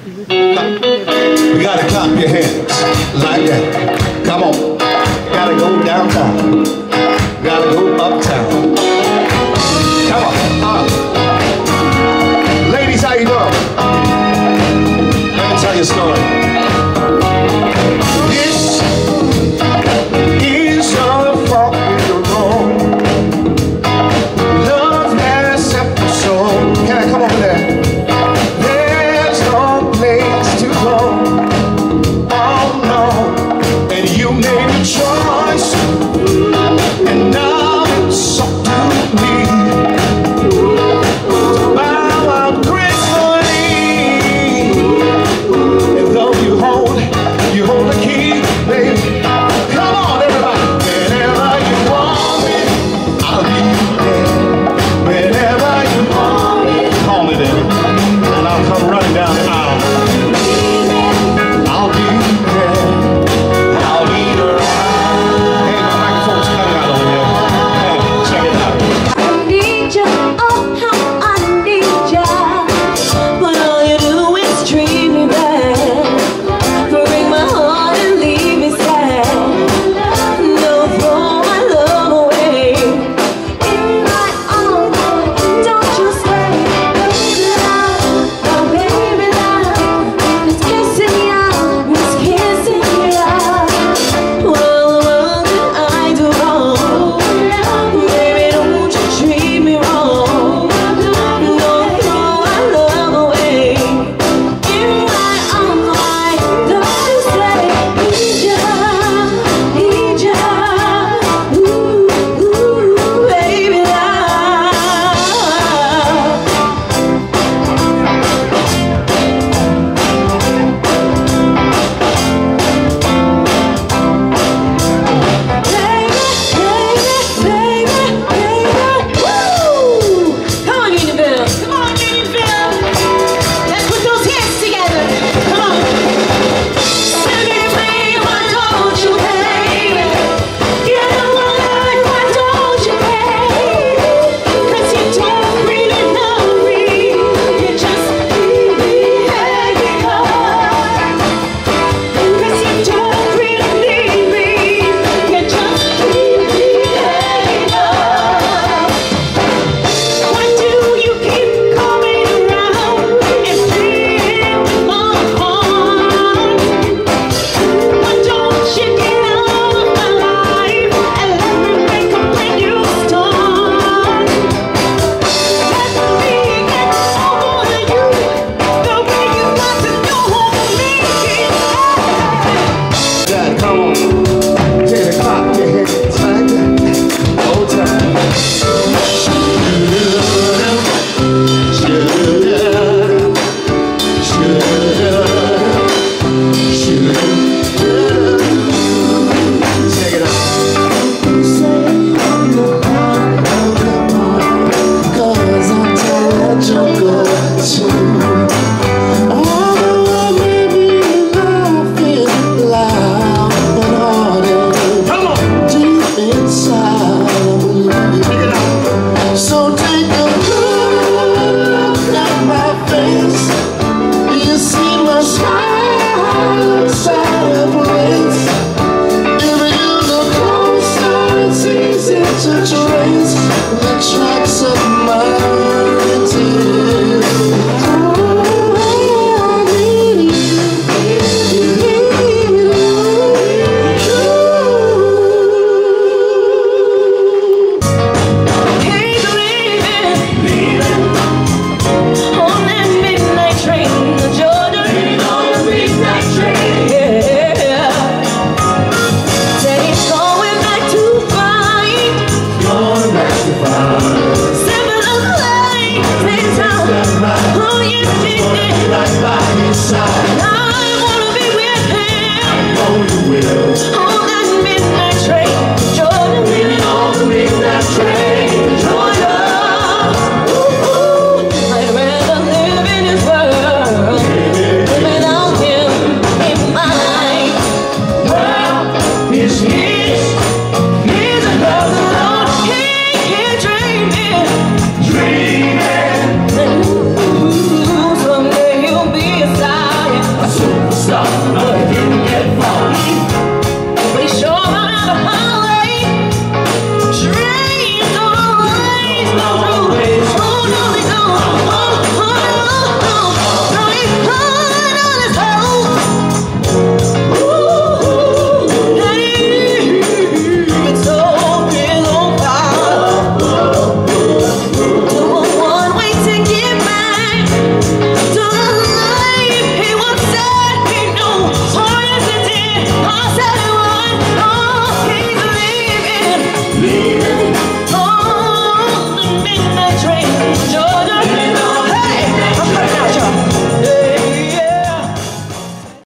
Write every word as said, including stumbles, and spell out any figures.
You gotta clap your hands like that. Come on. You gotta go downtown. You gotta go uptown. Come on. Uh. Ladies, how you doing? Let me tell you a story. This is a fault in the road. Love has episode. Can I come over there? Choice, and now it's up to me to bow out gracefully. And though you hold, you hold the key, baby. Come on, everybody. Whenever you want me, I'll be there. Whenever you want me, call me then, and I'll come running down the aisle. I'll be there. I'll be there. I wanna be with him. I know you will.